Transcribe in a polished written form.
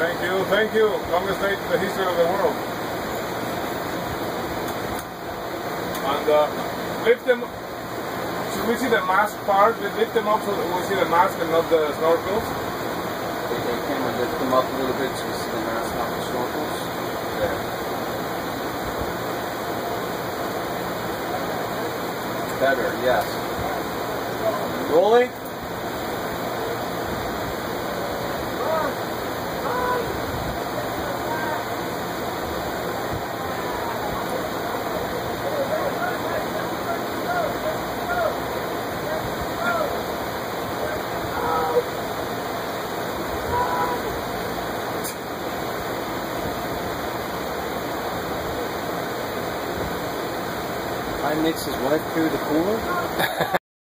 Thank you. Longest night in the history of the world. And lift them. Should we see the mask part? Lift them up so that we see the mask and not the snorkels. Okay, camera, lift them up a little bit so we see the mask, not the snorkels. There. Better, yes. Rolling. I mix his wife through the cooler.